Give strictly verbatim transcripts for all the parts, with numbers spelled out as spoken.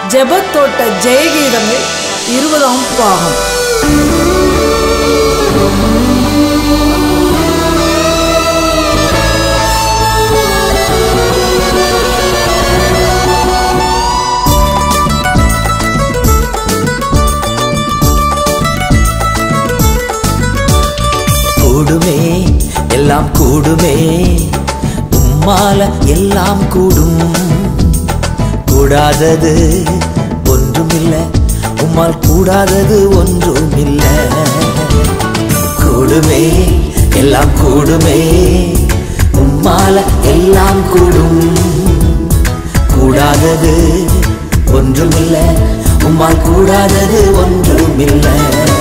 ஜெபத்தோட்ட ஜெயகீதங்கள் இருபதாம் பாகம். கூடுமே எல்லாம் கூடுமே, உம்மால எல்லாம் கூடும். கூடாதது ஒன்றுமில்லை, உம்மால் கூடாதது ஒன்றுமில்லை. கூடுமே எல்லாம் கூடுமே, உம்மால எல்லாம் கூடும். கூடாதது ஒன்றுமில்லை, உம்மால் கூடாதது ஒன்றுமில்லை.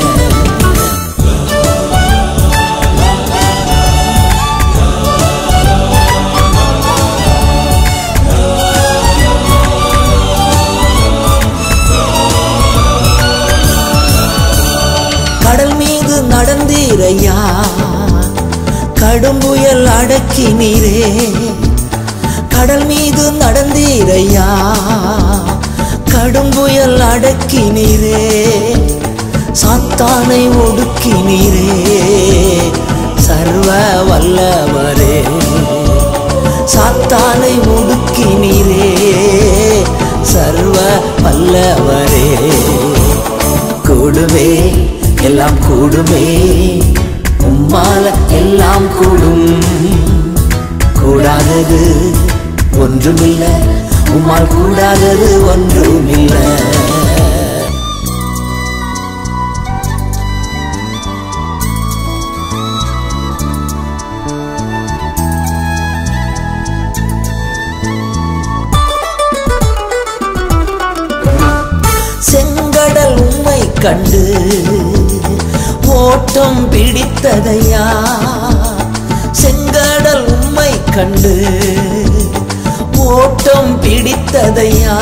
கடல் மீது நடந்தீரையா, கடும் புயல் அடக்கினீரே. கடல் மீது நடந்தீரையா, கடும் புயல் அடக்கினீரே. சாத்தானை ஒடுக்கினீரே, சர்வ வல்லவரே. சாத்தானை ஒடுக்கினீரே, சர்வ வல்லவரே. கூடுமே எல்லாம் கூடுமே, உம்மால எல்லாம் கூடும். கூடாதது ஒன்றுமில்லை, உம்மால் கூடாதது ஒன்றுமில்லை. செங்கடல் உம்மை கண்டு ஓட்டம் பிடித்ததையா. செங்கடல் உம்மை கண்டு ஓட்டம் பிடித்ததையா.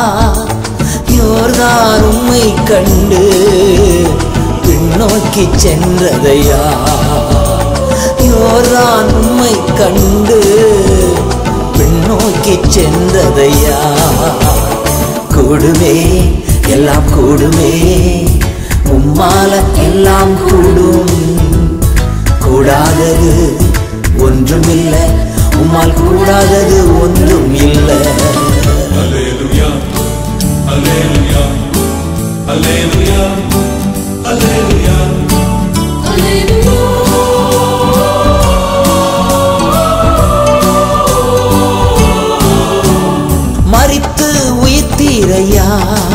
யோர்தான் உம்மை கண்டு பின்னோக்கி சென்றதையா. யோர்தான் உம்மை கண்டு பின்னோக்கி சென்றதையா. கூடுமே எல்லாம் கூடுமே, உம்மால எல்லாம் கூடும். கூடாதது ஒன்றுமில்லை, உம்மால் கூடாதது ஒன்றும் இல்லை. அல்லேலூயா அல்லேலூயா அல்லேலூயா அல்லேலூயா அல்லேலூயா. மரித்து உயிர்த்தீரையா,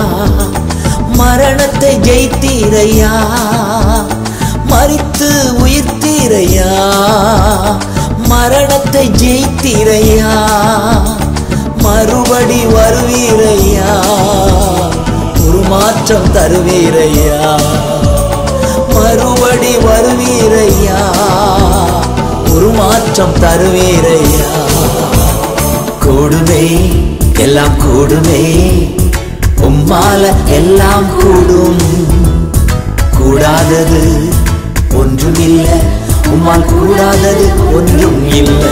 மரணத்தை ஜெயித்தீரையா. மரித்து உயிர்த்தீரையா, மரணத்தை ஜெயித்தீரையா. மறுபடி வருவீரையா, ஒரு மாற்றம் தருவீரையா. மறுபடி வருவீரையா, ஒரு மாற்றம் தருவீரையா. கூடுமே எல்லாம் கூடுமே, உம்மால எல்லாம் கூடும். கூடாதது ஒன்றுமில்லை, உம்மால் கூடாதது ஒன்றும் இல்லை.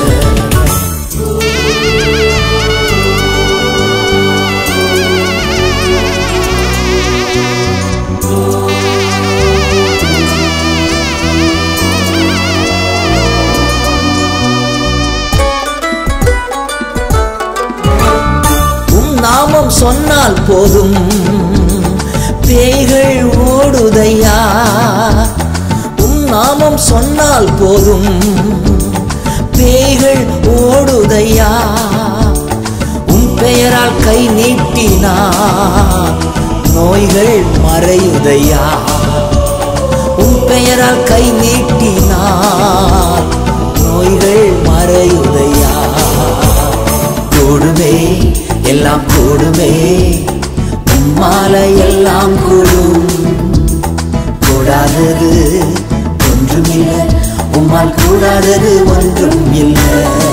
நாமம் சொன்னால் போதும், பேய்கள் ஓடுதையா. உம் நாமம் சொன்னால் போதும், பேய்கள் ஓடுதையா. உம் பெயரால் கை நீட்டினார், நோய்கள் மறையுதையா. உம் பெயரால் கை நீட்டினார், நோய்கள் மறையுதையா. கூடுமே எல்லாம் கூடுமே, உம்மால எல்லாம் கூடும். கூடாதது ஒன்றுமில்லை, உம்மால் கூடாதது ஒன்றும் இல்லை.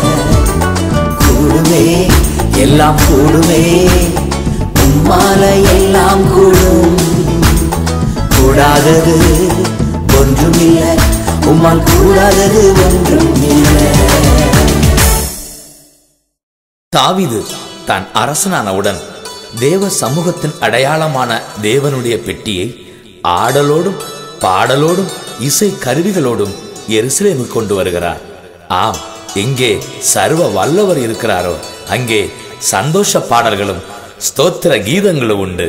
கூடுமே எல்லாம் கூடுமே, உம்மால எல்லாம் கூடும். கூடாதது ஒன்றுமில்லை, உம்மால் கூடாதது ஒன்றும் இல்லை. தாவீது தான் அரசனானவுடன் தேவ சமூகத்தின் அடையாளமான தேவனுடைய பெட்டியை ஆடலோடும் பாடலோடும் இசை கருவிகளோடும் எருசலேமுக்கு கொண்டு வருகிறார். ஆம், எங்கே சர்வ வல்லவர் இருக்கிறாரோ அங்கே சந்தோஷ பாடல்களும் ஸ்தோத்திர கீதங்களும் உண்டு.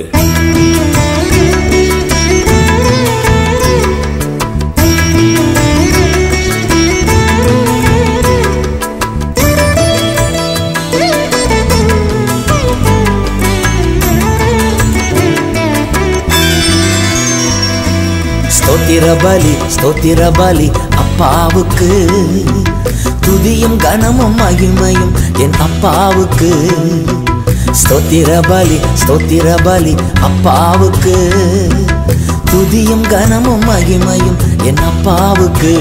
ஸ்தோத்திர பலி ஸ்தோத்திர பலி அப்பாவுக்கு, துதியும் கனமும் மகிமையும் என் அப்பாவுக்கு. ஸ்தோத்திர பலி ஸ்தோத்திர பலி அப்பாவுக்கு, துதியும் கனமும் மகிமையும் என் அப்பாவுக்கு.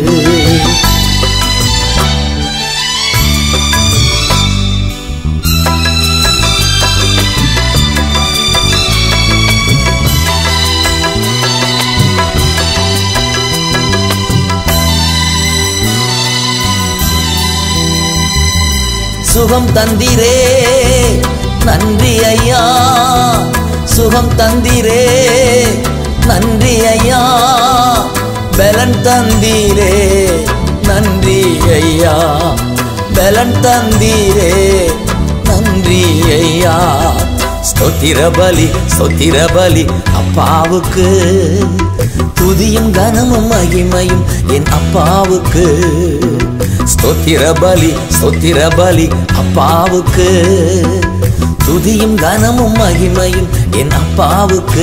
சுகம் தந்திரே நன்றி ஐயா, சுகம் தந்திரே நன்றி ஐயா, பலன் தந்தீரே நன்றி ஐயா, பலன் தந்தீரே நன்றி ஐயா. ஸ்தோத்திர பலி ஸ்தோத்திர பலி அப்பாவுக்கு, துதியும் கனமும் மகிமையும் என் அப்பாவுக்கு. ஸ்தோத்திர பலி ஸ்தோத்திர பலி அப்பாவுக்கு, துதியும் கனமும் மகிமையும் என் அப்பாவுக்கு.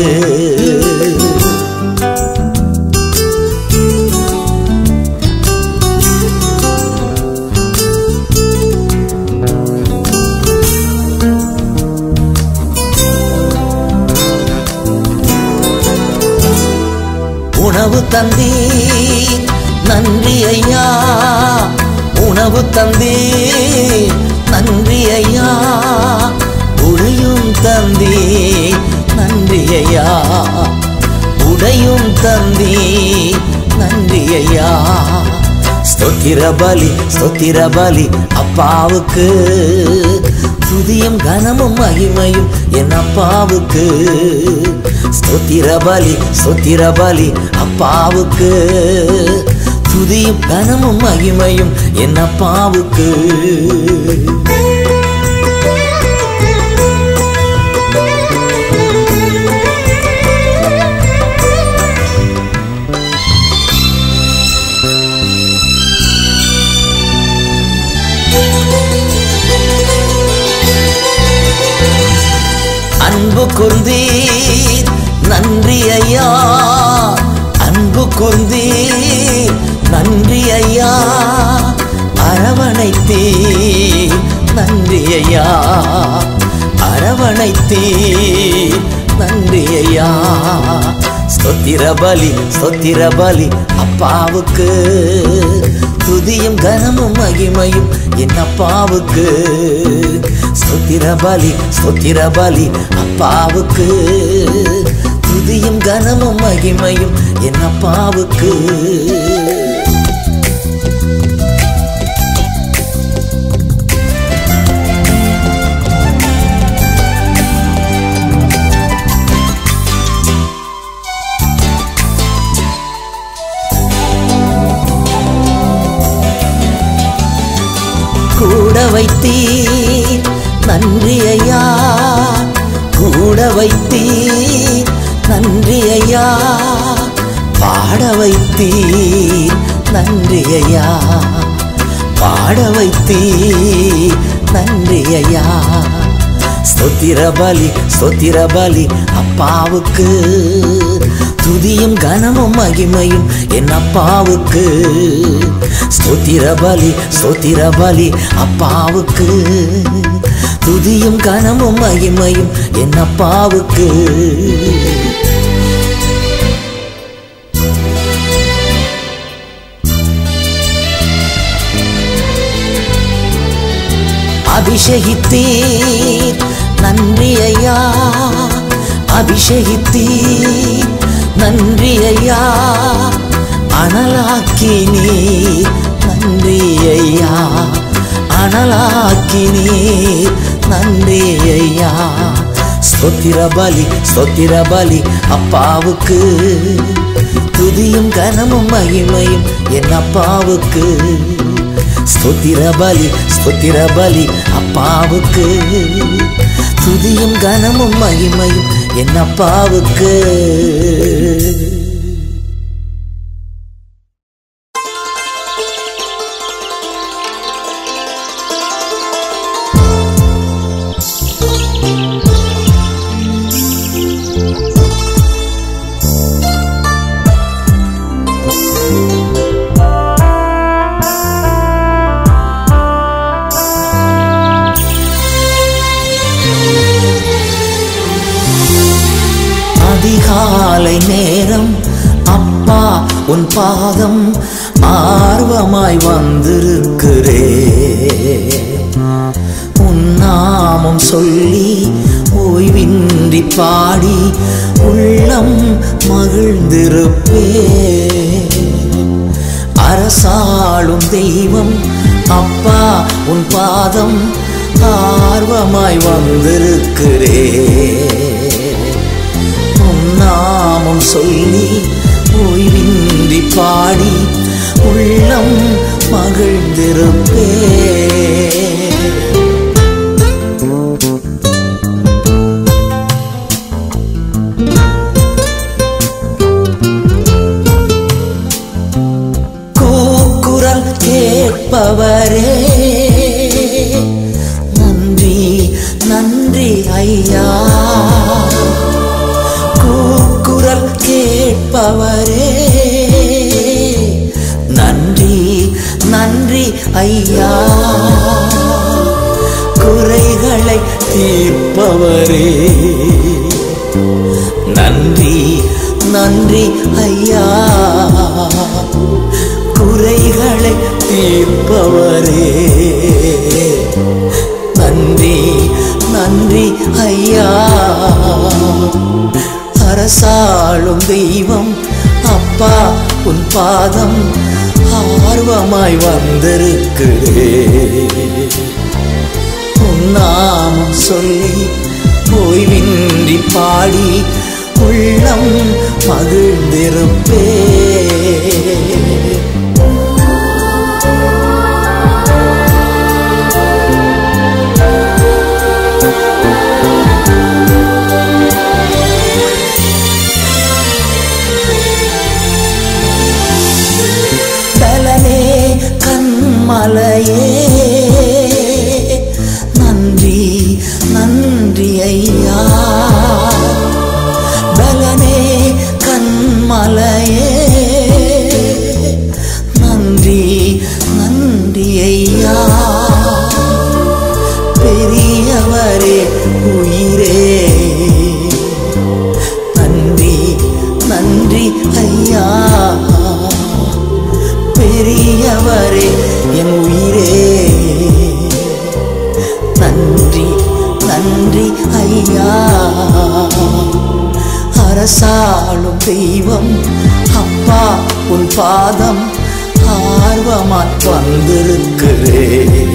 உணவு தந்தீ நன்றி ஐயா, உணவு தந்தீ நன்றி ஐயா, உடையும் தந்தீ நன்றி ஐயா, உடையும் தந்தீ நன்றி ஐயா. ஸ்தோத்திர பலி ஸ்தோத்திர பலி அப்பாவுக்கு, துதியும் கனமும் மகிமையும் என் அப்பாவுக்கு. ஸ்தோத்திர பலி ஸ்தோத்திர பலி அப்பாவுக்கு, துதியும் கனமும் மகிமையும் என் அப்பாவுக்கு. அன்பு கூர்ந்தீர் நன்றி ஐயா, அன்பு கூர்ந்தீர் நன்றி ஐயா, அரவணைத்தீர் நன்றி ஐயா, அரவணைத்தீர் நன்றி ஐயா. ஸ்தோத்திர பலி ஸ்தோத்திர பலி அப்பாவுக்கு, துதியும் கனமும் மகிமையும் என் அப்பாவுக்கு. ஸ்தோத்திர பலி ஸ்தோத்திர பலி அப்பாவுக்கு, துதியும் கனமும் மகிமையும் என் அப்பாவுக்கு. கூட வைத்தீர் நன்றி ஐயா, கூட வைத்தீர் நன்றி ஐயா, பாட வைத்தீர் நன்றி ஐயா, பாட வைத்தீர் நன்றி ஐயா. ஸ்தோத்திர பலி ஸ்தோத்திர பலி அப்பாவுக்கு, துதியும் கனமும் மகிமையும் என் அப்பாவுக்கு. ஸ்தோத்திர பலி ஸ்தோத்திர பலி அப்பாவுக்கு, துதியும் கனமும் மகிமையும் என் அப்பாவுக்கு. அபிஷேகித்தீர் நன்றி ஐயா, அபிஷேகித்தீர் நன்றி ஐயா, அனலாக்கினீர் நன்றி ஐயா, அனலாக்கினீர் நன்றி ஐயா. ஸ்தோத்திர பலி ஸ்தோத்திர பலி அப்பாவுக்கு, துதியும் கனமும் மகிமையும் என் அப்பாவுக்கு. ஸ்தோத்திர பலி ஸ்தோத்திர பலி அப்பாவுக்கு, துதியும் கனமும் மகிமையும் என் அப்பாவுக்கு. அதிகாலை நேரம் அப்பா உன் பாதம் ஆர்வமாய் வந்திருக்கிறே, உன் நாமம் சொல்லி ஓய்வின்றி பாடி உள்ளம் மகிழ்ந்திருப்பே. அரசாளும் தெய்வம் அப்பா உன் பாதம் ஆர்வமாய் வந்திருக்கிறே, நாமம் சொல்லி ஓய்வின்றி பாடி உள்ளம் மகிழ்ந்திருப்பே. கூக்குரல் கேட்பவரே நன்றி நன்றி ஐயா, கூக்குரல் கேட்பவரே நன்றி நன்றி ஐயா, குறைகளை தீர்ப்பவரே நன்றி நன்றி ஐயா, குறைகளை தீர்ப்பவரே நன்றி நன்றி ஐயா. அரசாளும் தெய்வம் அப்பா உன் பாதம் ஆர்வமாய் வந்திருக்கிறே, உன் நாமம் சொல்லி ஓய்வின்றி பாடி உள்ளம் மகிழ்ந்திருப்பே. மலையே நன்றி நன்றி ஐயா, பலனே கண்மலையே நன்றி நன்றி ஐயா, பெரியவரே உயிரே நன்றி நன்றி ஐயா, பெரியவரே என் உயிரே நன்றி நன்றி ஐயா. அரசாளும் தெய்வம் அப்பா உன் பாதம் ஆர்வமாய் வந்திருக்கிறே,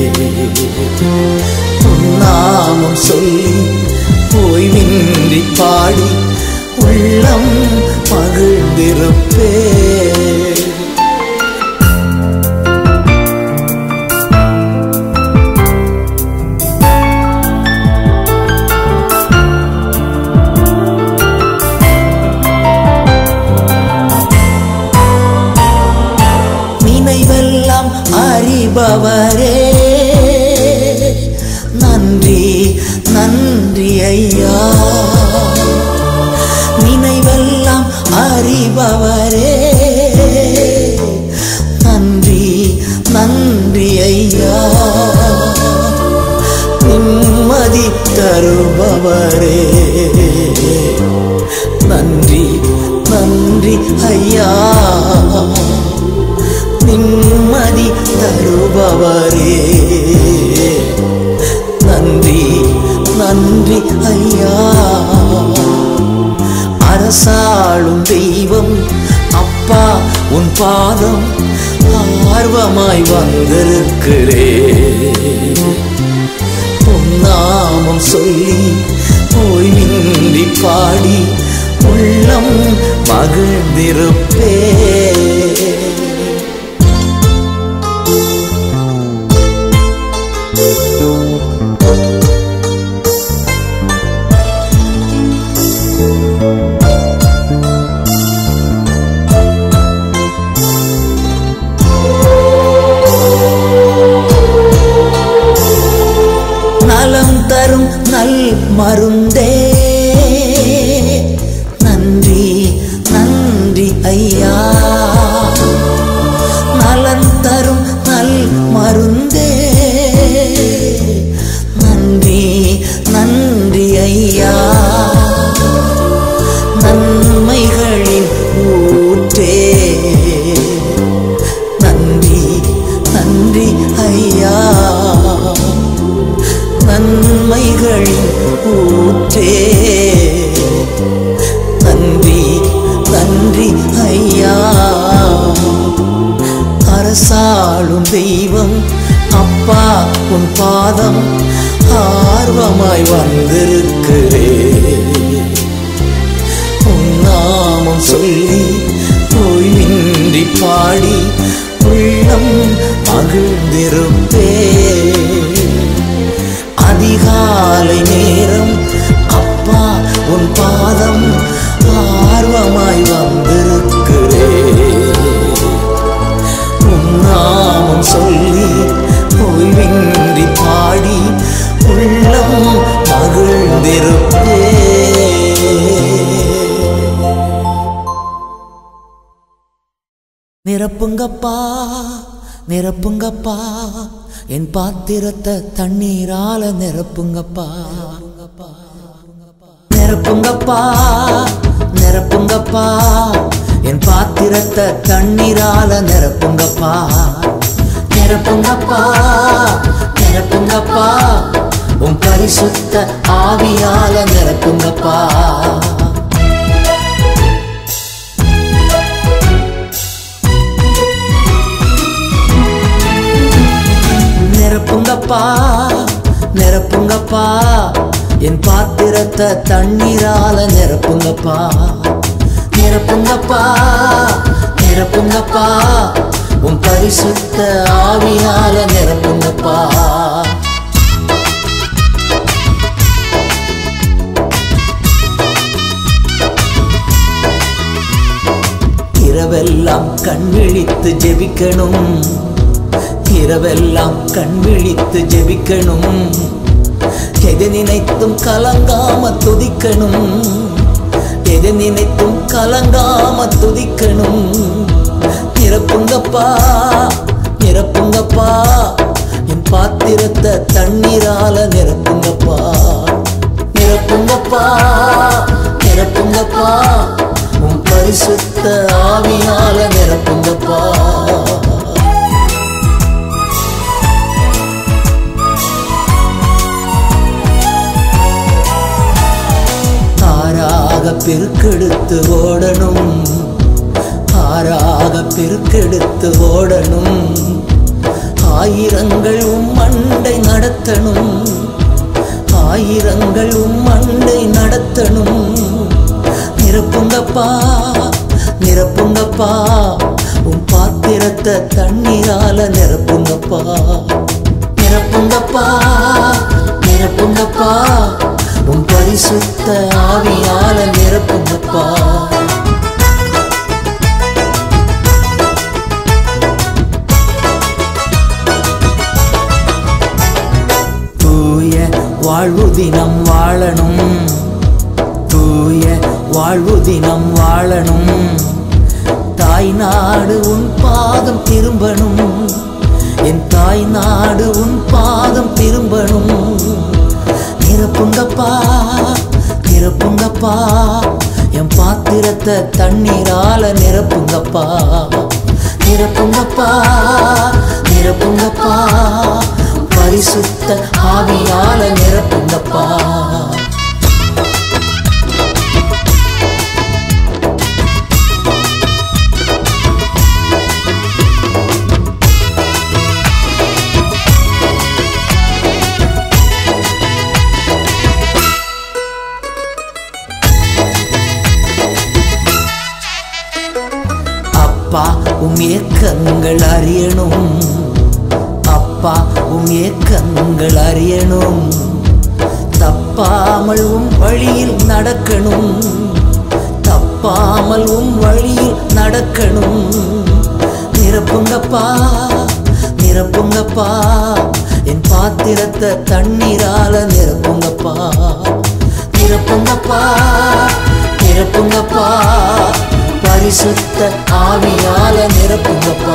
உன் நாமம் சொல்லி ஓய்வின்றி பாடி உள்ளம் மகிழ்ந்திருப்பே. நினைவெல்லாம் அறிபவரே நன்றி நன்றி ஐயா, நினைவெல்லாம் அறிபவரே நன்றி நன்றி ஐயா, நிம்மதி தருபவரே நன்றி நன்றி ஐயா, நிம்மதி தருபவரே நன்றி நன்றி ஐயா. அரசாளும் தெய்வம் அப்பா உன் பாதம் ஆர்வமாய் வந்திருக்கிறே, உன் நாமம் சொல்லி ஓய்வின் பாடி உள்ளம் மகிழ்ந்திருப்பே. நலம் தரும் நல் மருந்தே நன்றி நன்றி ஐயா. நலம் தரும் நல் மருந்தே நன்றி நன்றி ஐயா. நன்மைகளின் ஊற்றே நன்றி நன்றி ஐயா. நன்மைகளின் ஊற்றே நன்றி நன்றி ஐயா. அரசாளும் தெய்வம் அப்பா உன் பாதம் ஆர்வமாய் வந்திருக்கிறே. உன் நாமம் சொல்லி ஓய்வின்றி பாடி உள்ளம் மகிழ்ந்திருப்பே. அதிகாலை நேரம் அப்பா உன் பாதம் ஆர்வமாய் வந்திருக்கிறே. உன் நாமம் சொல்லி ஓய்வின்றி பாடி உள்ளம் மகிழ்ந்திருப்பே. நிரப்புங்கப்பா நிரப்புங்கப்பா என் பாத்திரத்தை தண்ணீரால நிரப்புங்கப்பா. நிரப்புங்கப்பா நிரப்புங்கப்பா என் பாத்திரத்தை தண்ணீரால நிரப்புங்கப்பா. நிரப்புங்கப்பா நிரப்புங்கப்பா உன் பரிசுத்த ஆவியால நிரப்புங்கப்பா. நிரப்புங்கப்பா நிரப்புங்கப்பா என் பாத்திரத்தை தண்ணீரால நிரப்புங்கப்பா. நிரப்புங்கப்பா நிரப்புங்கப்பா உன் பரிசுத்த ஆவியால நிரப்புங்கப்பா. இரவெல்லாம் கண் விழித்து ஜெபிக்கணும். இரவெல்லாம் கண் விழித்து ஜெபிக்கணும். எதை நினைத்தும் கலங்காம துதிக்கணும். எதை நினைத்தும் கலங்காம துதிக்கணும். நிரப்புங்கப்பா நிரப்புங்கப்பா என் பாத்திரத்தை தண்ணீரால நிரப்புங்கப்பா. நிரப்புங்கப்பா நிரப்புங்கப்பா உன் பரிசுத்த ஆவியால நிரப்புங்கப்பா. ஆறாக பெருக்கெடுத்து ஓடணும். ஆறாக பெருக்கெடுத்து ஓடணும். ஆயிரங்கள் உம் மண்டை நடத்தணும். ஆயிரங்கள் உம் மண்டை நடத்தணும். நிரப்புங்கப்பா நிரப்புங்கப்பா உன் பாத்திரத்தை தண்ணீரால நிரப்புங்கப்பா. நிரப்புங்கப்பா நிரப்புங்கப்பா உன் பரிசுத்த ஆவியால நிரப்புங்கப்பா. தூய வாழ்வு தினம் வாழணும். தூய வாழ்வு தினம் வாழணும். தாய் நாடு உன் பாதம் திரும்பணும். என் தாய் நாடு உன் பாதம் திரும்பணும். நிரப்புங்கப்பா நிரப்புங்கப்பா என் பாத்திரத்தை தண்ணீரால நிரப்புங்கப்பா. நிரப்புங்கப்பா நிரப்புங்கப்பா பரிசுத்த ஆவியால நிரப்புங்கப்பா. உம் ஏக்கங்கள் அறியணும், அப்பா உம் ஏக்கங்கள் அறியணும். தப்பாமல் உம் வழியில் நடக்கணும், தப்பாமல் உம் வழியில் நடக்கணும். நிரப்புங்கப்பா நிரப்புங்கப்பா, என் பாத்திரத்தை தண்ணீரால நிரப்புங்கப்பா. நிரப்புங்கப்பா நிரப்புங்கப்பா, பரிசுத்த ஆவியால நிரப்புங்கப்பா.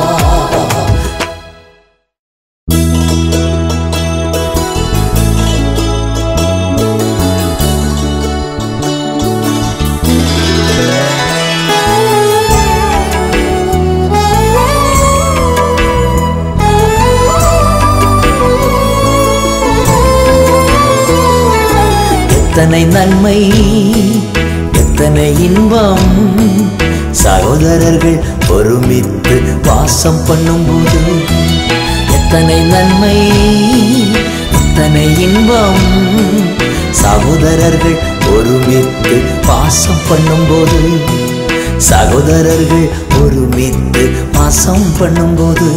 எத்தனை நன்மை எத்தனை இன்பம், சகோதரர்கள் ஒருமித்து வாசம் பண்ணும்போது. எத்தனை நன்மை எத்தனை இன்பம், சகோதரர்கள் ஒருமித்து வாசம் பண்ணும்போது. சகோதரர்கள் ஒருமித்து வாசம் பண்ணும்போது.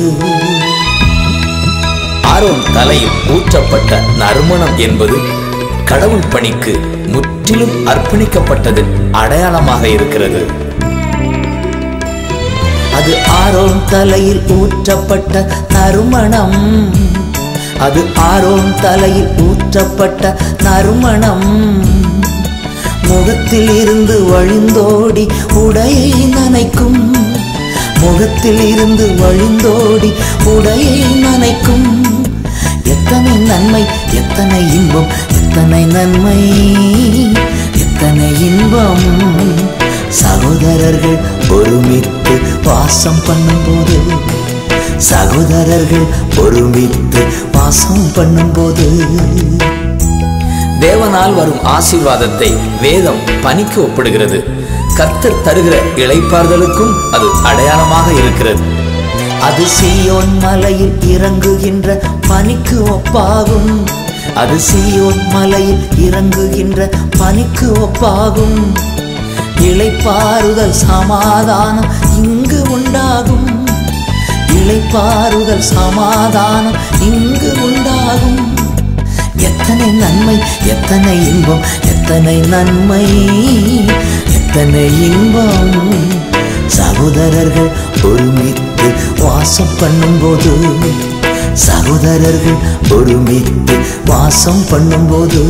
ஆரோன் தலையில் ஊற்றப்பட்ட நறுமணம் என்பது கடவுள் பணிக்கு முற்றிலும் அர்ப்பணிக்கப்பட்டது அடையாளமாக இருக்கிறது. அது ஆரோன் தலையில் ஊற்றப்பட்ட நறுமணம், அது ஆரோன் தலையில் ஊற்றப்பட்ட நறுமணம். முகத்தில் இருந்து வழிந்தோடி உடையை நனைக்கும், முகத்தில் இருந்து வழிந்தோடி உடையை நனைக்கும். எத்தனை நன்மை எத்தனை இன்பம், எத்தனை நன்மை எத்தனை இன்பம், சகோதரர்கள் ஒருமித்து வாசம் பண்ணும்போது. சகோதரர்கள் ஒருமித்து வாசம் பண்ணும்போது. தேவனால் வரும் ஆசீர்வாதத்தை வேதம் பனிக்கு ஒப்பிடுகிறது. கர்த்தர் தருகிற இளைப்பாறுதலுக்கும் அது அடையாளமாக இருக்கிறது. அது சீயோன் மலையில் இறங்குகின்ற பனிக்கு ஒப்பாகும், அது சீயோன் மலையில் இறங்குகின்ற பனிக்கு ஒப்பாகும். இளைப்பாறுதல் சமாதானம் இங்கு உண்டாகும், இளைப்பாறுதல் சமாதானம் இங்கு உண்டாகும். எத்தனை நன்மை எத்தனை இன்பம், எத்தனை நன்மை எத்தனை இன்பம், சகோதரர்கள் ஒருமித்து வாசம் பண்ணும்போது. சகோதரர்கள் ஒருமித்து வாசம் பண்ணும்போது.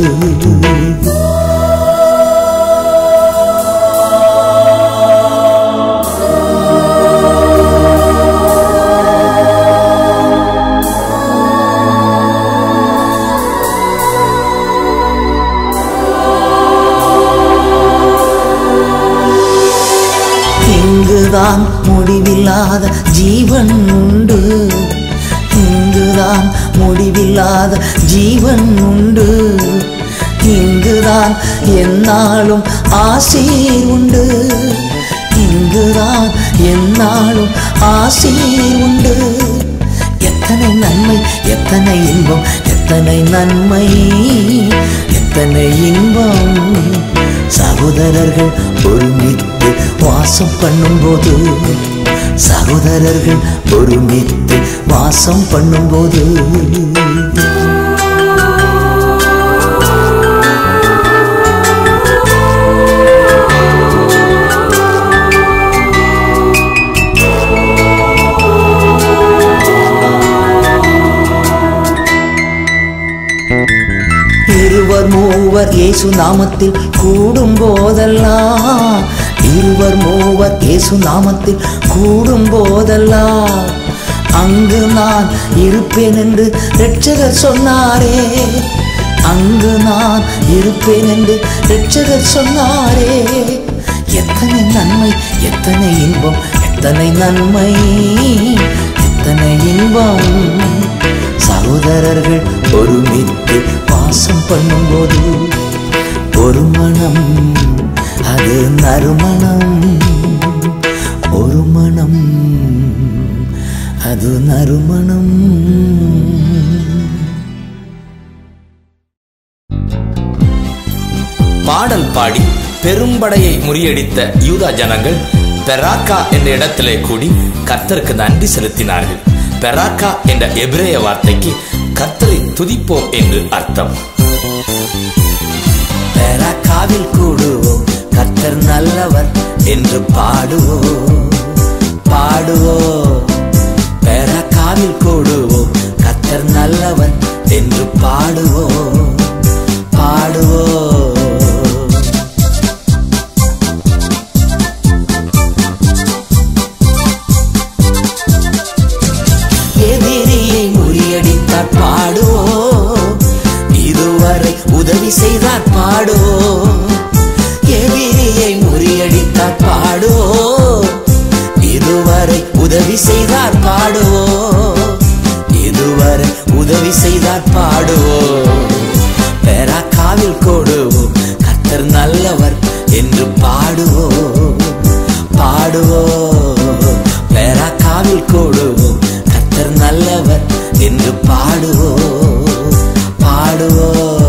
இங்குதான் முடிவில்லாத ஜீவன் உண்டு, இங்குதான் முடிவில்லாத ஜீவன் உண்டு. இங்குதான் எந்நாளும் ஆசீர் உண்டு, இங்குதான் எந்நாளும் ஆசீர் உண்டு. எத்தனை நன்மை எத்தனை இன்பம், எத்தனை நன்மை எத்தனை இன்பம், சகோதரர்கள் ஒருமித்து வாசம் பண்ணும்போது. சகோதரர்கள் ஒருமித்து வாசம் பண்ணும்போது. இருவர் மூவர் இயேசு நாமத்தில் கூடும் போதெல்லாம், இருவர் மூவர் இயேசு நாமத்தில் கூடும் போதெல்லாம், அங்கு நான் இருப்பேன் என்று இரட்சகர் சொன்னாரே, அங்கு நான் இருப்பேன் என்று இரட்சகர் சொன்னாரே. எத்தனை நன்மை எத்தனை இன்பம், எத்தனை நன்மை எத்தனை இன்பம், சகோதரர்கள் ஒருமித்து வாசம் பண்ணும்போது. ஒரு மனம் அது நறுமணம், ஒரு மனம் அது நறுமணம். பாடல் பாடி பெரும்படையை முறியடித்த யூதா ஜனங்கள் பெராக்கா என்ற இடத்திலே கூடி கர்த்தருக்கு நன்றி செலுத்தினார்கள். பெராக்கா என்ற எபிரேய வார்த்தைக்கு கர்த்தரை துதிப்போம் என்று அர்த்தம். பெராக்காவில் கூடுவோம், கர்த்தர் நல்லவர் என்று பாடுவோம் பாடுவோம். பெராக்காவில் கூடுவோம், கர்த்தர் நல்லவர் என்று பாடுவோம் பாடுவோம். எதிரியை முறியடித்தார் பாடுவோம், இதுவரை உதவி செய்தார் பாடுவோம். எதிரியை முறியடித்தார் பாடுவோம், இதுவரை உதவி செய்தார் பாடுவோம். இதுவரை உதவி செய்தார் பாடுவோம். பெராக்காவில் கூடுவோம், கர்த்தர் நல்லவர் என்று பாடுவோம் பாடுவோம். பெராக்காவில் கூடுவோம், கர்த்தர் நல்லவர் என்று பாடுவோம் பாடுவோம்.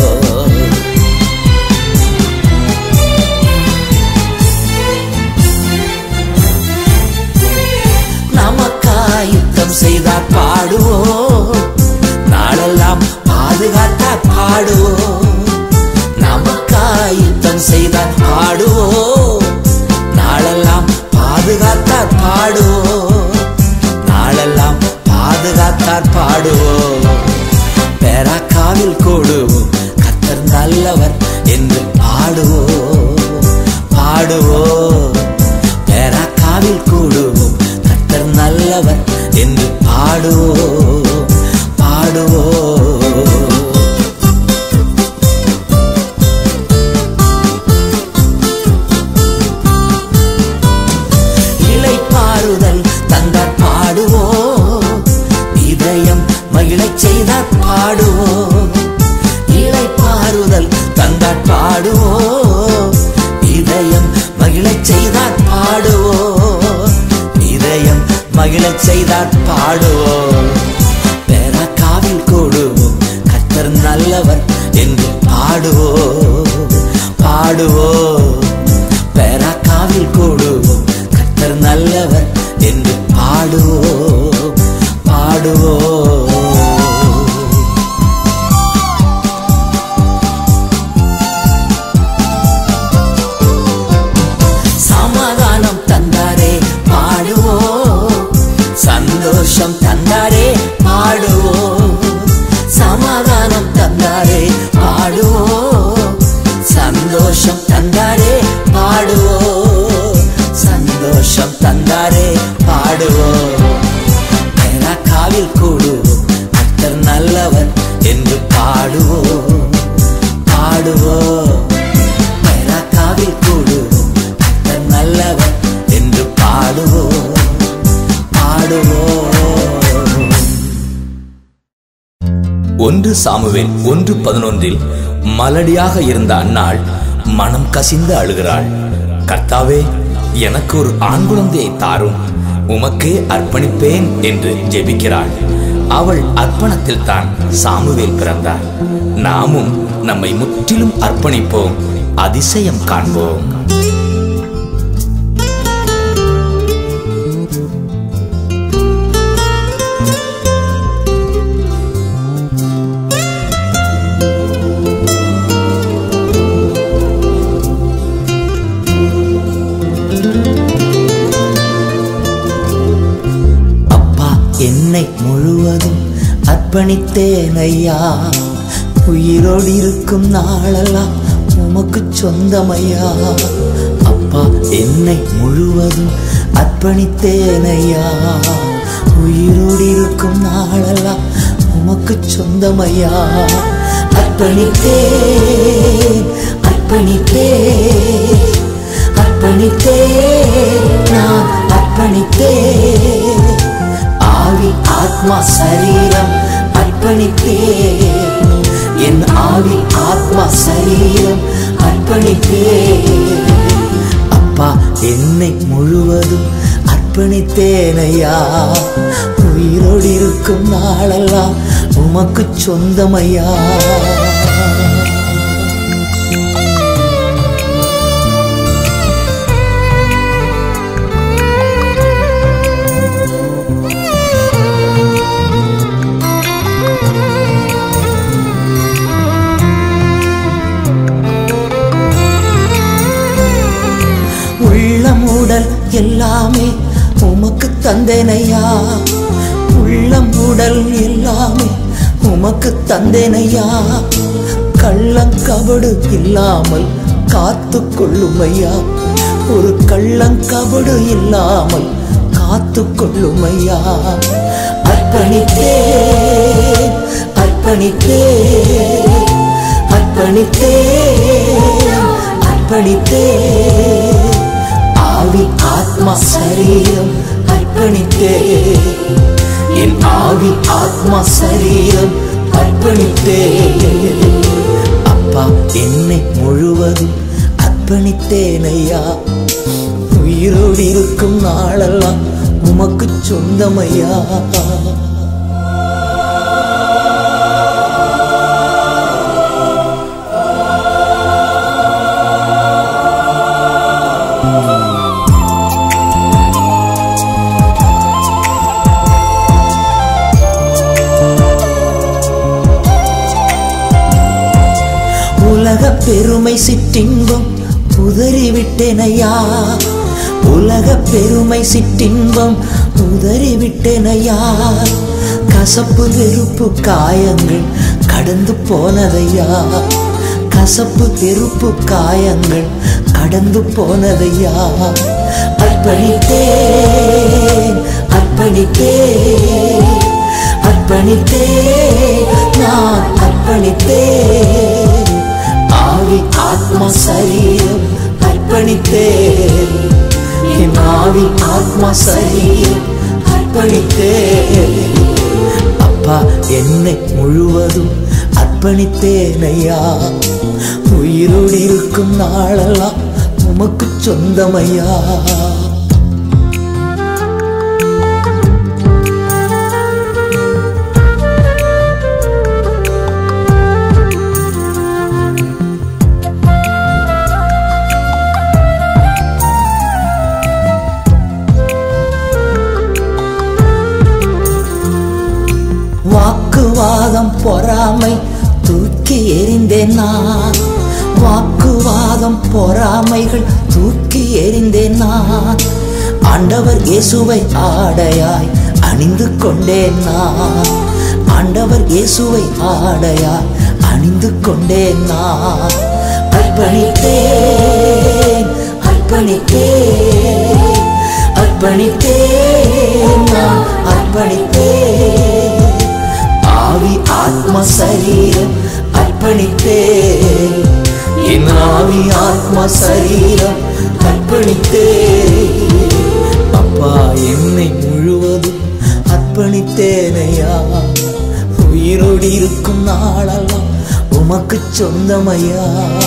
நமக்காய் யுத்தம் செய்தார் பாடுவோம், நாளெல்லாம் பாதுகாத்தார் பாடுவோம். நமக்காய் யுத்தம் செய்தார் பாடுவோம், நாளெல்லாம் பாதுகாத்தார் பாடுவோம். நாளெல்லாம் பாதுகாத்தார் பாடுவோம். பெராக்காவில் கூடுவோம், கர்த்தர் நல்லவர் என்று பாடுவோம் பாடுவோம். பெராக்காவில் கூடுவோம், கர்த்தர் நல்லவர் என்று பாடுவோம் பாடுவோம். இளைப்பாறுதல் தந்தார் பாடுவோம், இதயம் மகிழச் செய்தார் பாடுவோம். இளைப்பாறுதல் தந்தார் பாடுவோம், இதயம் மகிழச் செய்தார் பாடுவோம். இதயம் மகிழச் செய்தார் பாடுவோம். பெராக்காவில் கூடுவோம், கர்த்தர் நல்லவர் என்று பாடுவோம் பாடுவோம். பெராக்காவில் கூடுவோம், கர்த்தர் நல்லவர் என்று பாடுவோம் பாடுவோம். சமாதானம் தந்தாரே பாடுவோம், சந்தோஷம் தந்தாரே பாடுவோம். சமாதானம் தந்தாரே பாடுவோம், சந்தோஷம் தந்தாரே பாடுவோம். சந்தோஷம் தந்தாரே பாடுவோம். பெராக்காவில் கூடுவோம், கர்த்தர் நல்லவர் என்று பாடுவோம் பாடுவோம். பெராக்காவில் கூடுவோம், கர்த்தர் நல்லவர் என்று பாடுவோம் பாடுவோம். ஒன்று சாமுவேல் ஒன்று பதினொன்றில் மலடியாக இருந்த அன்னாள் மனம் கசிந்து அழுகிறாள். கர்த்தாவே, எனக்கு ஒரு ஆண் குழந்தையை தாரும், உமக்கே அர்ப்பணிப்பேன் என்று ஜெபிக்கிறாள். அவள் அர்ப்பணத்தில் தான் சாமுவேல் பிறந்தார். நாமும் நம்மை முற்றிலும் அர்ப்பணிப்போம், அதிசயம் காண்போம். என்னை முழுவதும் அர்ப்பணித்தேன் ஐயா, உயிரோடு இருக்கும் நாளெல்லாம் உமக்கு சொந்தமையா. அப்பா, என்னை முழுவதும் அர்ப்பணித்தேன் ஐயா, உயிரோடு இருக்கும் நாளெல்லாம் உமக்கு சொந்தமையா. அர்ப்பணித்தேன் அர்ப்பணித்தேன் அர்ப்பணித்தேன் நான் அர்ப்பணித்தேன். ஆவி ஆத்மா சரீரம் அர்ப்பணித்தேன், என் ஆவி ஆத்மா சரீரம் அர்ப்பணித்தேன். அப்பா, என்னை முழுவதும் அர்ப்பணித்தேன் ஐயா, உயிரோடு இருக்கும் நாளெல்லாம் உமக்கு சொந்தமையா. தந்தேனையா, உள்ளம் உடல் எல்லாமே உமக்கு தந்தேனையா. கள்ளங்கபடு இல்லாமல் காத்து கொள்ளுமையா, ஒரு கள்ளங்கபடு இல்லாமல் காத்து கொள்ளுமையா. அர்ப்பணித்தேன் அர்ப்பணித்தேன் அர்ப்பணித்தேன் அர்ப்பணித்தேன், ஆவி ஆத்மா சரீரம் அர்ப்பணித்தேன், என் ஆவி ஆத்மா சரீரம் அர்ப்பணித்தேன். அப்பா என்னை முழுவதும் அர்ப்பணித்தேனையா, உயிரோடு இருக்கும் நாளெல்லாம் உமக்கு சொந்தமையா. உலக பெருமை சிற்றின்பம் உதறிவிட்டேனையா, உலக பெருமை சிற்றின்பம் உதறிவிட்டேனையா. கசப்பு வெறுப்பு காயங்கள் கடந்து போனதையா, கசப்பு வெறுப்பு காயங்கள் கடந்து போனதையா. அர்ப்பணித்தேன் அர்ப்பணித்தேன் அர்ப்பணித்தேன், நான் அர்ப்பணித்தேன், ஆவி ஆத்மா சரீரம் அர்ப்பணித்தேன், என் ஆவி ஆத்மா சரீரம் அர்ப்பணித்தேன். அப்பா என்னை முழுவதும் அர்ப்பணித்தேனையா, உயிரோடு இருக்கும் நாளெல்லாம் உமக்கு சொந்தமையா. வாக்குவாதம் பொறாமை தூக்கி எறிந்தேன் நான், வாக்குவாதம் பொறாமைகள் தூக்கி எறிந்தேன் நான். ஆண்டவர் இயேசுவை ஆடையாய் அணிந்து கொண்டேன் நான், ஆண்டவர் இயேசுவை ஆடையாய் அணிந்து கொண்டேன் நான். அர்ப்பணித்தேன் அர்ப்பணித்தேன் அர்ப்பணித்தேன், நான் அர்ப்பணித்தேன், ஆவி ஆத்மா சரீரம் அர்ப்பணித்தேன், என் ஆவி ஆத்மா சரீரம் அர்ப்பணித்தேன். அப்பா என்னை முழுவதும் அர்ப்பணித்தேனையா, உயிரோடு இருக்கும் நாளெல்லாம் உமக்கு சொந்தமையா.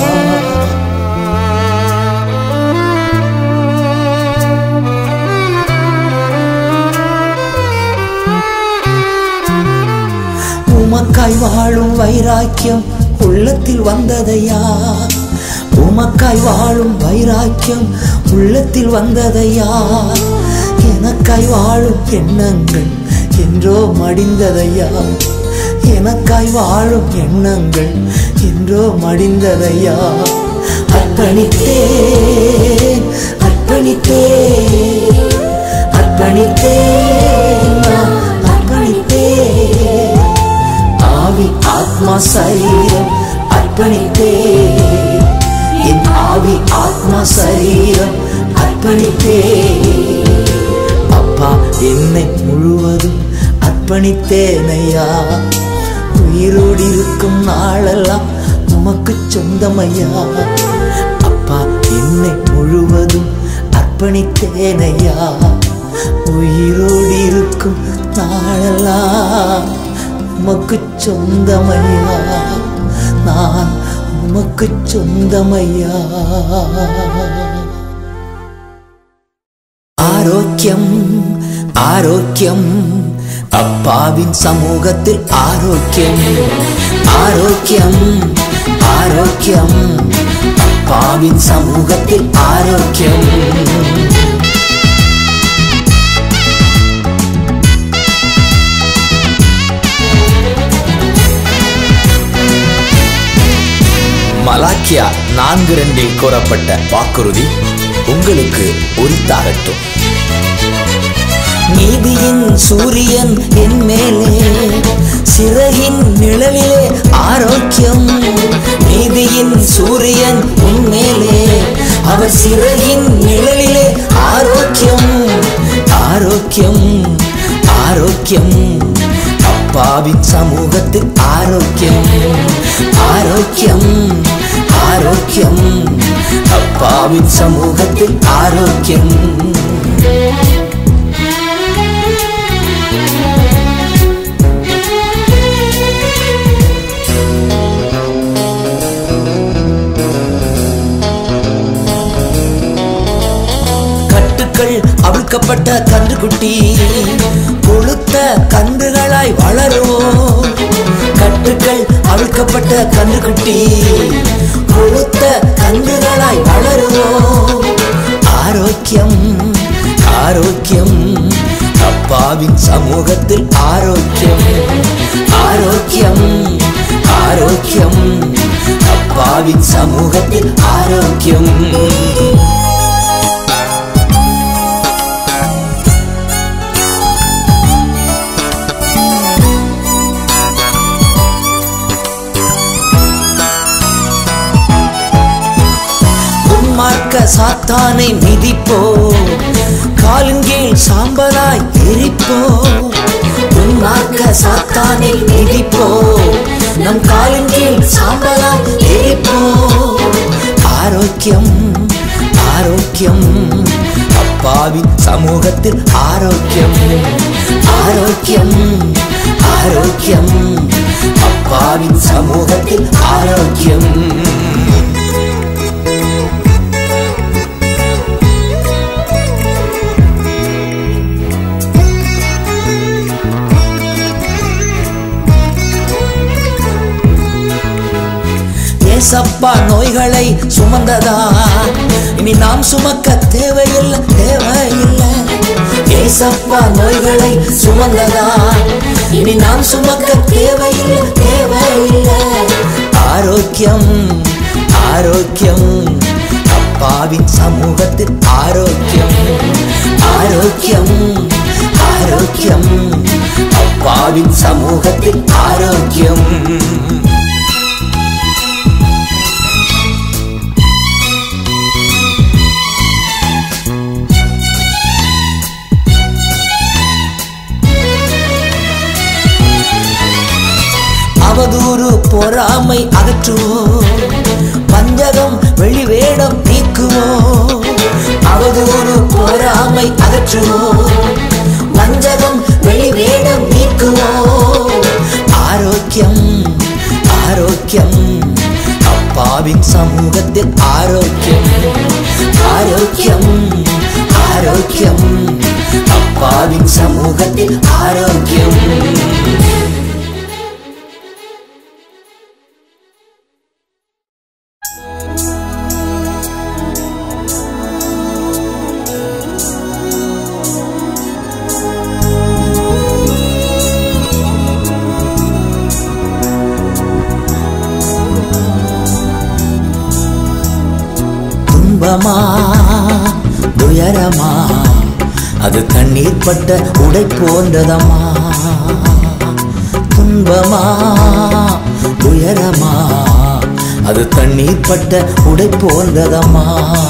உமக்காய் வாழும் வைராக்கியம் உள்ளத்தில் வந்ததையா, உமக்காய் வாழும் வைராக்கியம் உள்ளத்தில் வந்ததையா. எனக்காய் வாழும் எண்ணங்கள் என்றோ மடிந்ததையா, எனக்காய் வாழும் எண்ணங்கள் என்றோ மடிந்ததையா. அர்ப்பணித்தேன் அர்ப்பணித்தேன் அர்ப்பணித்தேன், நான் அர்ப்பணித்தேன், ஆவி ஆத்மா சரீரம் அர்ப்பணித்தேன், என் ஆவி ஆத்மா சரீரம் அர்ப்பணித்தேன். அப்பா என்னை முழுவதும் அர்ப்பணித்தேனையா, உயிரோடு இருக்கும் நாளெல்லாம் உமக்கு சொந்தமையா. அப்பா என்னை முழுவதும் அர்ப்பணித்தேனையா, உயிரோடு இருக்கும் நாளெல்லாம் உமக்கு சொந்தமையா, நான் உமக்கு சொந்தமையா. ஆரோக்கியம் ஆரோக்கியம், அப்பாவின் சமூகத்தில் ஆரோக்கியம் ஆரோக்கியம் ஆரோக்கியம், அப்பாவின் சமூகத்தில் ஆரோக்கியம். மலாக்கியா நான்கு ரெண்டில் கூறப்பட்ட வாக்குறுதி உங்களுக்கு உரித்தாகட்டும். நீதியின் சூரியன் என் மேலே, சிறகின் நிழலிலே ஆரோக்கியம். நீதியின் சூரியன் என் மேலே, அவர் சிறகின் நிழலிலே ஆரோக்கியம். ஆரோக்கியம் ஆரோக்கியம் அப்பாவின் சமூகத்தில் ஆரோக்கியம். ஆரோக்கியம் ஆரோக்கியம் அப்பாவின் சமூகத்தில் ஆரோக்கியம். கட்டுக்கள் அவிழ்க்கப்பட்ட கன்றுக்குட்டி, கொழுத்த கன்றுகளாய் வளருவோம். கட்டுக்கள் அவிழ்க்கப்பட்ட கன்றுக்குட்டி, கொழுத்த கன்றுகளாய் வளருவோம். ஆரோக்கியம் ஆரோக்கியம் அப்பாவின் சமூகத்தில் ஆரோக்கியம். ஆரோக்கியம் ஆரோக்கியம் அப்பாவின் சமூகத்தில் ஆரோக்கியம். மார்க்க சாத்தானை மிதிப்போ, காலின் கீழ் சாம்பலாய் எரிப்போ. மார்க்க சாத்தானை மிதிப்போ, நம் காலின் கீழ் சாம்பலாய் எரிப்போ. ஆரோக்கியம் ஆரோக்கியம் அப்பாவின் சமூகத்தில் ஆரோக்கியம். ஆரோக்கியம் ஆரோக்கியம் அப்பாவின் சமூகத்தில் ஆரோக்கியம். ஏசப்பா நோய்களை சுமந்ததா, இனி நாம் சுமக்க தேவையில்லை தேவையில்லை. ஏசப்பா நோய்களை சுமந்ததா, இனி நாம் சுமக்க தேவையில்லை தேவையில்லை. ஆரோக்கியம் ஆரோக்கியம் அப்பாவின் சமூகத்தில் ஆரோக்கியம். ஆரோக்கியம் ஆரோக்கியம் அப்பாவின் சமூகத்தில் ஆரோக்கியம். அவதூறு பொறாமை அகற்றுவோம், வஞ்சகம் வெளிவேடம் நீக்குவோம். அவதூறு பொறாமை அகற்றுவோம், வஞ்சகம் வெளிவேடம் நீக்குவோம். ஆரோக்கியம் ஆரோக்கியம் அப்பாவின் சமூகத்தில் ஆரோக்கியம். ஆரோக்கியம் ஆரோக்கியம் அப்பாவின் சமூகத்தில் ஆரோக்கியம். துன்பமா துயரமா அது தண்ணீர் பட்ட உடை போன்றதம்மா. துன்பமா துயரமா அது தண்ணீர் பட்ட உடை போன்றதம்மா.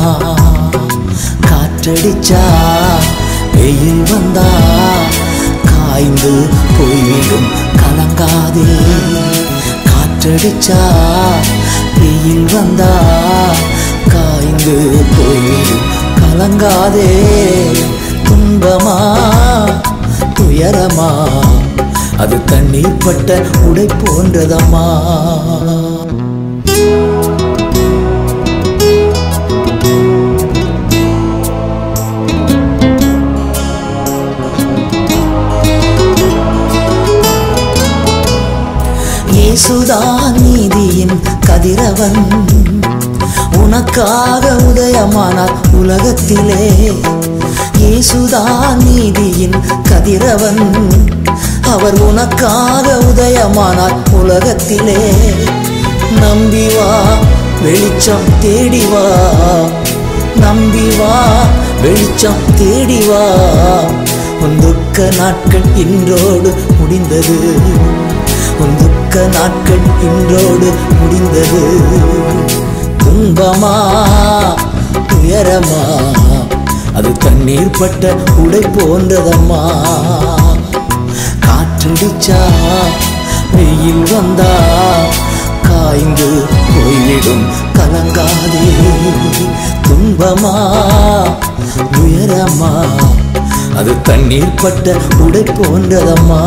காற்றடிச்சா வெயில் வந்தா காய்ந்து போய்விடும் கலங்காதே. காற்றடிச்சா வெயில் வந்தா காய்ந்து போய்விடும் கலங்காதே. துன்பமா துயரமா அது தண்ணீர் பட்ட உடை போன்றதம்மா. இயேசுதான் நீதியின் கதிரவன், உனக்காக உதயமானார் உலகத்திலே. இயேசுதான் நீதியின் கதிரவன், அவர் உனக்காக உதயமானார் உலகத்திலே. நம்பி வா வெளிச்சம் தேடி வா, நம்பி வா வெளிச்சம் தேடி வா. உன் துக்க நாட்கள் இன்றோடு முடிந்தது. உன் துக்க நாட்கள் இன்றோடு முடிந்தது. துன்பமா துயரமா அது தண்ணீர் பட்ட உடை போன்றதம்மா. காற்றடிச்சா வெயில் வந்தா காய்ந்து போய்விடும் கலங்காதே. துன்பமா துயரமா அது தண்ணீர் பட்ட உடை போன்றதம்மா.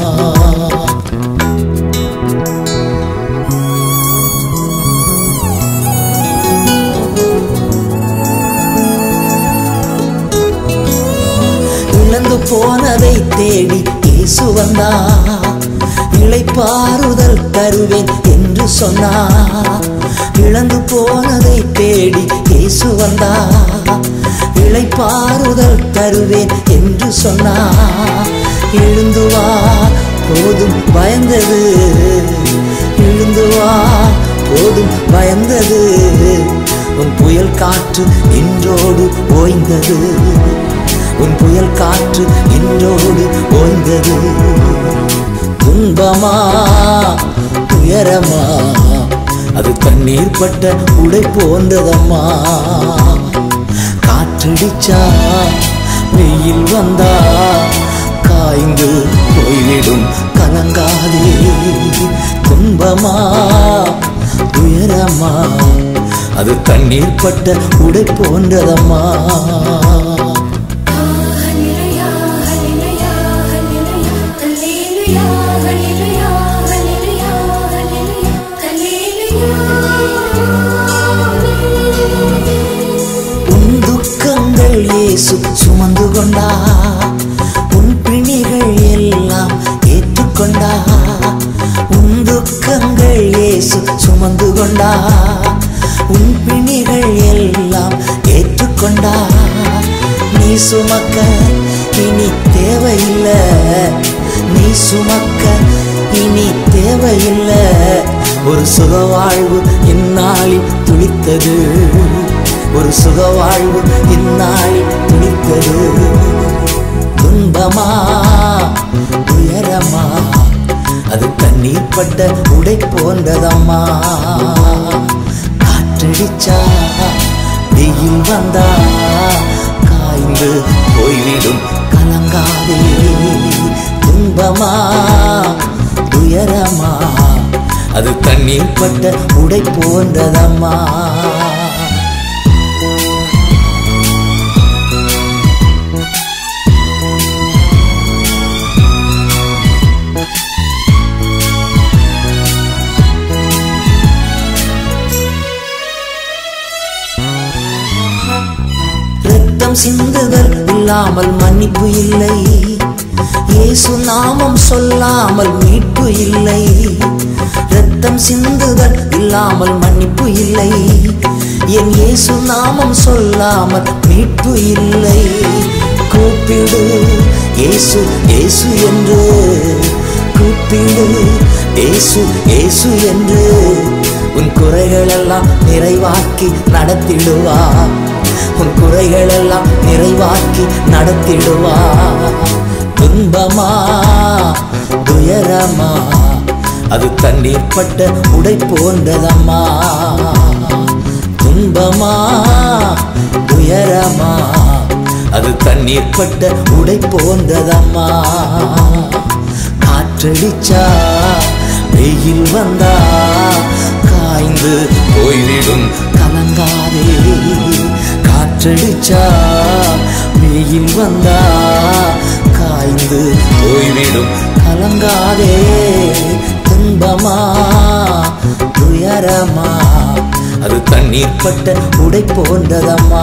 இழந்து போனதை தேடி இயேசு வந்தா. இளைப்பாறுதல் தருவேன் என்று சொன்னா. இழந்து போனதை தேடி இயேசு வந்தா. இளைப்பாறுதல் தருவேன் என்று சொன்னா. எழுந்து வா போதும் பயந்தது. எழுந்து வா போதும் பயந்தது. உன் புயல் காற்று இன்றோடு ஓய்ந்தது. உன் புயல் காற்று இன்றோடு ஓய்ந்தது. துன்பமா துயரமா அது தண்ணீர் பட்ட உடை போன்றதம்மா. காற்றடிச்சா வெயில் வந்தா காய்ந்து போய்விடும் கலங்காதே. துன்பமா துயரமா அது தண்ணீர் பட்ட உடை போன்றதம்மா. உன் துக்கங்கள் இயேசு சுமந்து கொண்டா. உன் பிணிகள் எல்லாம் ஏற்றுக்கொண்டா. உன் துக்கங்கள் இயேசு சுமந்து கொண்டா. உன் பிணிகள் எல்லாம் ஏற்றுக்கொண்டா. நீ சுமக்க இனி தேவையில்லை. நீ சுமக்க இனி தேவையில்லை. ஒரு சுகவாழ்வு இந்நாளில் துளித்தது. ஒரு சுகவாழ்வு இந்நாளில் துளித்தது. துன்பமா துயரமா அது தண்ணீர் பட்ட உடை போன்றதம்மா. காற்றடிச்சா வெயில் வந்தா காய்ந்து போய்விடும் கலங்காதே. துன்பமா துயரமா அது தண்ணீர் பட்ட உடை போன்றதம்மா. ரத்தம் சிந்துதல் இல்லாமல் மன்னிப்பு இல்லை. இயேசு நாமம் சொல்லாமல் மீட்பு இல்லை. ரத்தம் சிந்துதல் இல்லாமல் மன்னிப்பு இல்லை. என் இயேசு நாமம் சொல்லாமல் மீட்பு இல்லை. கூப்பிடு இயேசு இயேசு என்று. கூப்பிடு இயேசு இயேசு என்று. உன் குறைகளெல்லாம் நிறைவாக்கி நடத்திடுவா. உன் குறைகளெல்லாம் நிறைவாக்கி நடத்திடுவா. துன்பமா துயரமா அது தண்ணீர் பட்ட உடை போன்றதம்மா. துன்பமா துயரமா அது தண்ணீர் பட்ட உடை போன்றதம்மா. காற்றடிச்சா வெயில் வந்தா காய்ந்து போய்விடும் கலங்காதே. காற்றடிச்சா வெயில் வந்தா காய்ந்து போய்விடும் கலங்காதே. துன்பமா துயரமா அது தண்ணீர் பட்ட உடை போன்றதம்மா.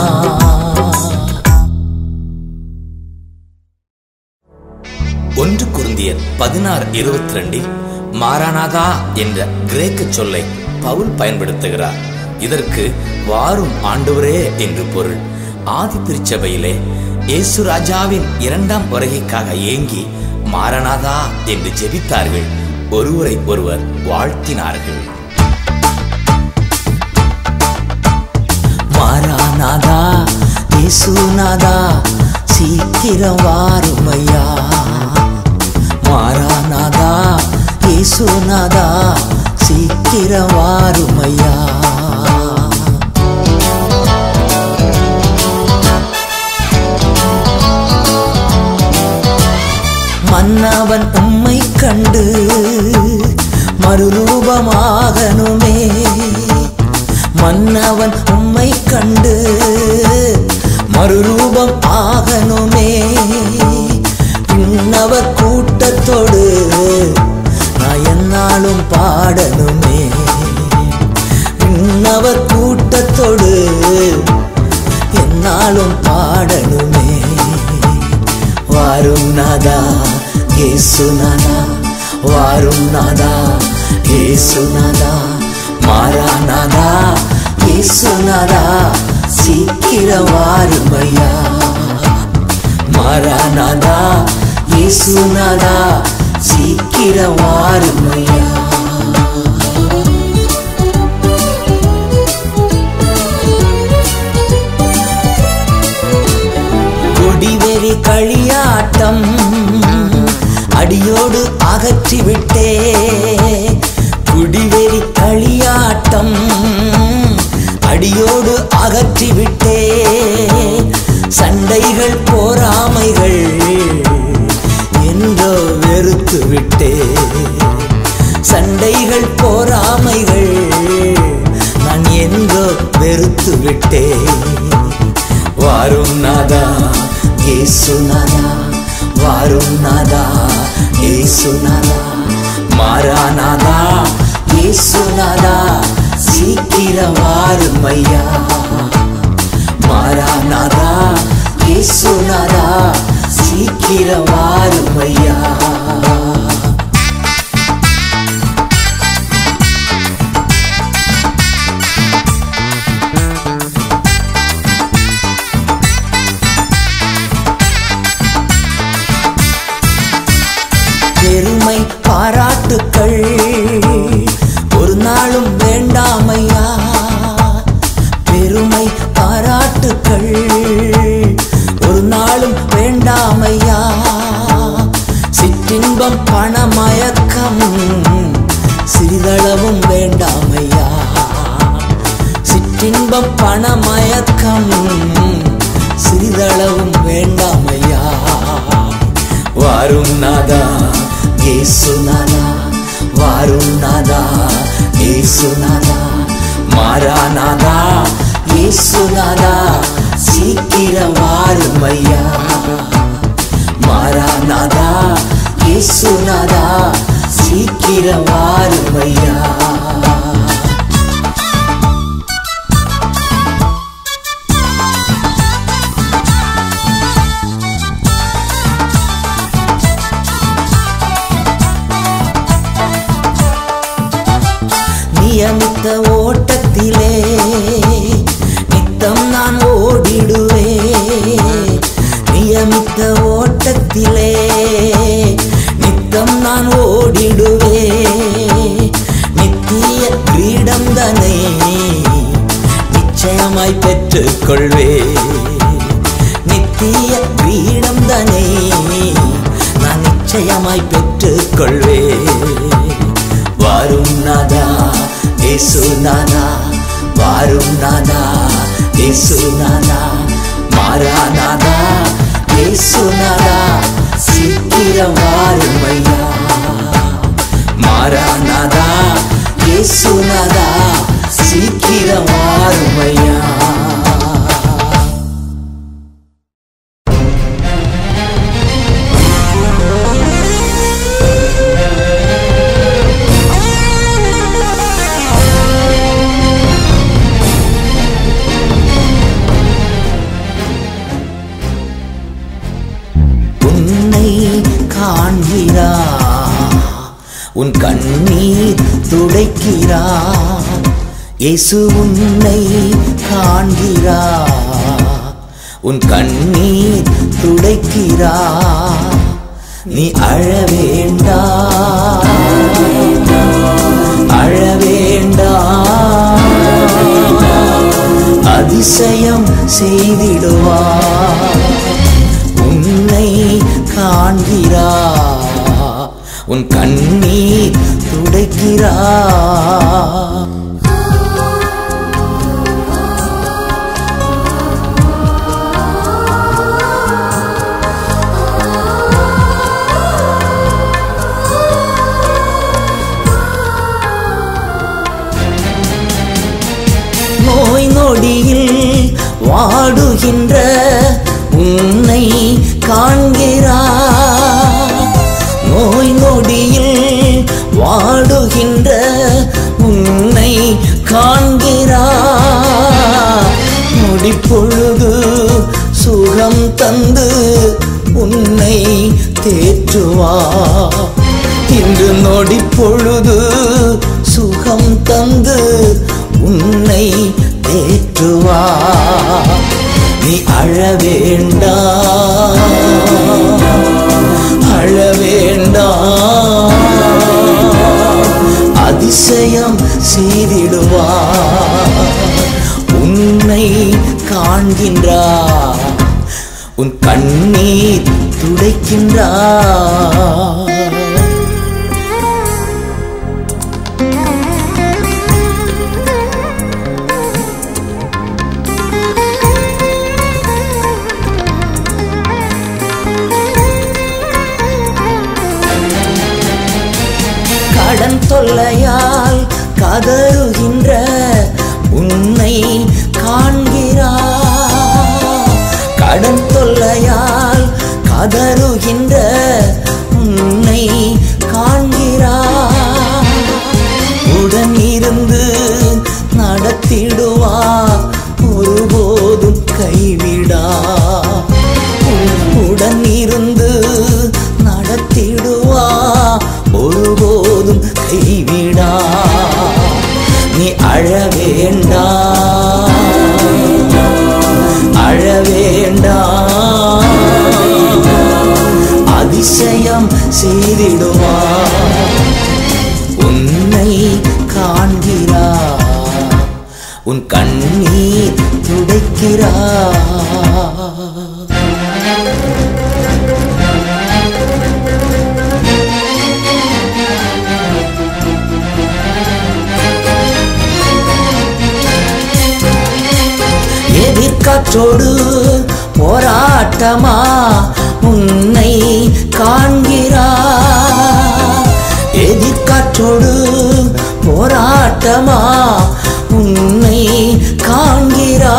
ஒன்று கொரிந்தியர் பதினாறு இருபத்தி ரெண்டில் மாரானாதா என்ற கிரேக்க சொல்லை பவுல் பயன்படுத்துகிறார். இதற்கு வாரும் ஆண்டவரே என்று பொருள். ஆதி திருச்சபையிலே இயேசு ராஜாவின் இரண்டாம் வருகைக்காக ஏங்கி மாரானாதா என்று ஜெபித்தார்கள். ஒருவரை ஒருவர் வாழ்த்தினார்கள். மாரானாதா இயேசுநாதா சீக்கிரம் வாருமையா. மாராநாதா இயேசுநாதா சீக்கிரம் வாருமையா. மன்னவன் உம்மை கண்டு மறுரூபமாகணுமே. மன்னவன் உம்மை கண்டு மறுரூபம் ஆகணுமே. பின்னவர் கூட்டத்தோடு நான் என்னாலும் பாடணுமே. பின்னவர் கூட்டத்தோடு என்னாலும் பாடணுமே. வாரும் நாதா இயேசுநாதா, வாரும் நாதா இயேசுநாதா, மாராநாதா இயேசுநாதா சீக்கிரம் வாருமையா. மாராநாதா இயேசுநாதா சீக்கிரம் வாருமையா. குடிவெறி களியாட்டம் அடியோடு அகற்றிவிட்டே. குடிவெறி களியாட்டம் அடியோடு அகற்றிவிட்டே. சண்டைகள் போராமைகள் என்றோ வெறுத்து விட்டே. சண்டைகள் போராமைகள் நான் என்றோ வெறுத்து விட்டே. வாரும் நாதா இயேசுநாதா, வாரும் நாதா இயேசுநாதா, மாராநாதா இயேசுநாதா சீக்கிரம் வாருமையா. மாராநாதா இயேசுநாதா சீக்கிரம் வாருமையா. பெருமை பாராட்டுக்கள் ஒரு நாளும் வேண்டாமையா. பெருமை பாராட்டுக்கள் ஒரு நாளும் வேண்டாமையா. சிற்றின்பம் பணமயக்கம் சிறிதளவும் வேண்டாமையா. சிற்றின்பம் பணமயக்கம் சிறிதளவும் வேண்டாமையா. வாரும் நாதா இயேசுநாதா, வாரும் நாதா இயேசுநாதா, மாராநாதா இயேசுநாதா சீக்கிரம் வாருமையா. மாராநாதா இயேசுநாதா சீக்கிரம் வாருமையா. நியமித்த ஓட்டத்திலே நித்தம் நான் ஓடிடுவே. நியமித்த ஓட்டத்திலே நித்தம் நான் ஓடிடுவே. நித்திய கிரீடம் தனை நிச்சயமாய் பெற்றுக்கொள்வே. நித்திய கிரீடம் தனை நான் நிச்சயமாய் பெற்றுக்கொள்வே. வாரும் நாதா இயேசுநாதா, வாரும் நாதா இயேசுநாதா, மாராநாதா இயேசுநாதா சீக்கிரம் வாருமையா. மாராநாதா இயேசுநாதா சீக்கிரம் வாருமையா. காண்கிறா உன் கண்ணீர் துடைக்கிறா. இயேசு உன்னை காண்கிறா உன் கண்ணீர் துடைக்கிறா. நீ அழ வேண்டாம், அழ வேண்டாம், அதிசயம் செய்திடுவார். காண்கிறா, உன் கண்ணீர் துடைக்கிறா. நோய் நொடியில் வாடுகின்ற உன்னை காண்கிறா, நோய் நொடியில் வாடுகின்ற உன்னை காண்கிறா. நொடிப்பொழுது சுகம் தந்து உன்னை தேற்றுவா, இன்று நொடிப்பொழுது சுகம் தந்து உன்னை தேற்றுவா. நீ அழ வேண்டாம், அழ வேண்டாம், அதிசயம் செய்திடுவா. உன்னை காண்கின்றா, உன் கண்ணீர் துடைக்கின்றா. கடன் தொல்லையால் கதறுகின்ற உன்னை காண்கிறா, கடன் தொல்லையால் கதறுகின்ற உன்னை காண்கிறா. உடன் இருந்து நடத்திடுவா, ஒருபோதும் கைவிடா. உடன் இருந்து நடத்திடுவா, ஒருபோதும் கைவிடா. நீ அழ வேண்டாம், அழ வேண்டாம், அதிசயம் செய்திடுவா. உன்னை காண்கிறா, உன் கண்ணீர் துடைக்கிறா. எதிர்காற்றோடு போராட்டமா உன்னை காண்கிறா, எதிர்காற்றோடு போராட்டமா உன்னை காண்கிறா.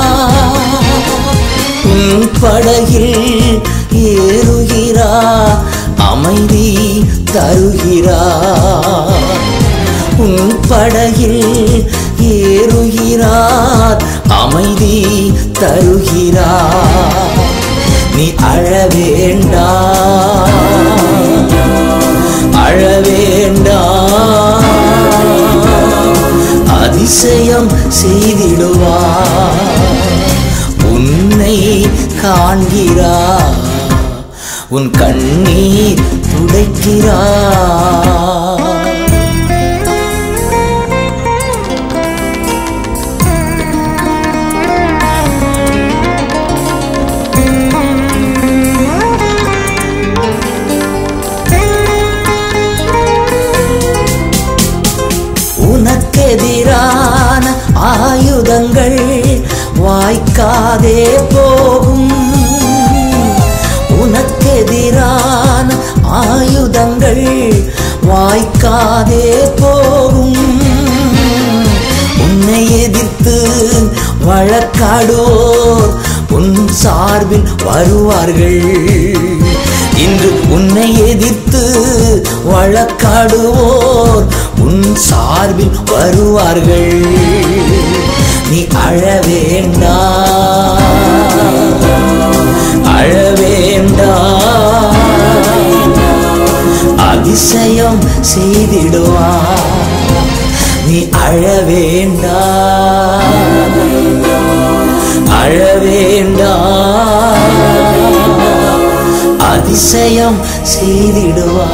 உன் படகில் ஏறுகிறா, அமைதி தருகிறா. உன் படகில் ஏறுகிறார், அமைதி தருகிறார். நீ அழ வேண்டாம், அழ வேண்டாம், அதிசயம் செய்திடுவா. உன்னை காண்கிறா, உன் கண்ணீர் துடைக்கிறா. உனக்கெதிரான ஆயுதங்கள் வாய்க்காதே போகும், உனக்கெதிரான ஆயுதங்கள் வாய்க்காதே போகும். உன்னை எதிர்த்து வழக்காடுவோர் உன் சார்பில் வருவார்கள். இன்று உன்னை எதிர்த்து வழக்காடுவோர் உன் சார்பில் வருவார்கள். நீ அழ வேண்டாம், அழ வேண்டாம், அதிசயம் செய்திடுவா. நீ அழ வேண்டாம், அழ வேண்டாம், அதிசயம் செய்திடுவா.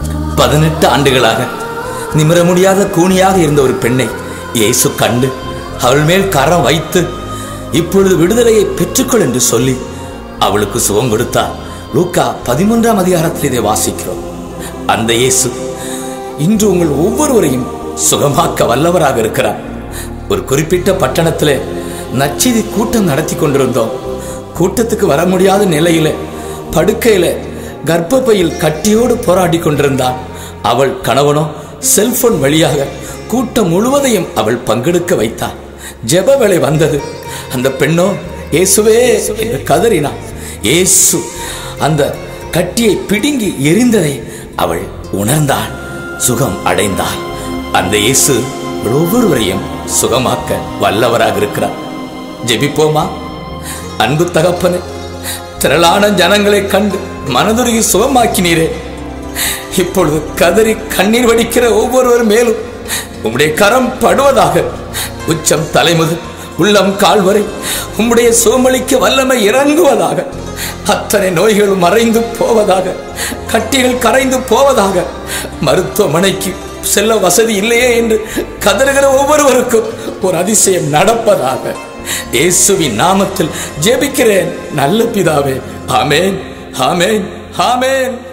பதினெட்டு ஆண்டுகளாக நிமிர முடியாத கூனியாக இருந்த ஒரு பெண்ணை இயேசு கண்டு அவள் மேல் கரம் வைத்து இப்பொழுது விடுதலையை பெற்றுக்கொள் என்று சொல்லி அவளுக்கு சுகம் கொடுத்தார். லூக்கா பதிமூன்றாம் அதிகாரத்தில் இதை வாசிக்கிறோம். அந்த இயேசு இன்று உங்கள் ஒவ்வொருவரையும் சுகமாக்க வல்லவராக இருக்கிறார். ஒரு குறிப்பிட்ட பட்டணத்தில் நற்செய்தி கூட்டம் நடத்தி கொண்டிருந்தோம். கூட்டத்துக்கு வர முடியாத நிலையில படுக்கையில கர்ப்பப்பையில் கட்டியோடு போராடி கொண்டிருந்தாள். அவள் கணவனோ செல்போன் வழியாக கூட்டம் முழுவதையும் அவள் பங்கெடுக்க வைத்தாள். ஜெப வேளை வந்தது. அந்த பெண்ணோ இயேசுவே என்று கதறினாள். இயேசு அந்த கட்டியை பிடுங்கி எரிந்ததை அவள் உணர்ந்தாள், சுகம் அடைந்தாள். அந்த இயேசு ஒவ்வொருவரையும் சுகமாக்க வல்லவராக இருக்கிறார். ஜெபிப்போமா? அன்பு தகப்பனே, திரளான ஜனங்களை கண்டு மனதுருகி சுகமாக்கினீரே, இப்பொழுது கதறி கண்ணீர் வடிக்கிற ஒவ்வொருவர் மேலும் உம்முடைய கரம் படுவதாக. உச்சம் தலைமுதல் உள்ளம் கால் வரை உம்முடைய சுகமளிக்க வல்லமை இறங்குவதாக. அத்தனை நோய்கள் மறைந்து போவதாக, கட்டிகள் கரைந்து போவதாக. மருத்துவமனைக்கு செல்ல வசதி இல்லையே என்று கதறுகிற ஒவ்வொருவருக்கும் ஒரு அதிசயம் நடப்பதாக. இயேசுவின் நாமத்தில் ஜெபிக்கிறேன் நல்ல பிதாவே. ஆமென், ஆமென், ஆமென்.